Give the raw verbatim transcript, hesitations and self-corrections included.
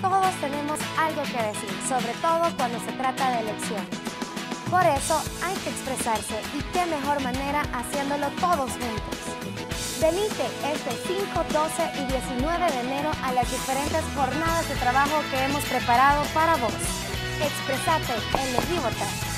todos tenemos algo que decir, sobre todo cuando se trata de elecciones. Por eso hay que expresarse, y qué mejor manera haciéndolo todos juntos. Venite este cinco, doce y diecinueve de enero a las diferentes jornadas de trabajo que hemos preparado para vos. Expresate, elegí votar.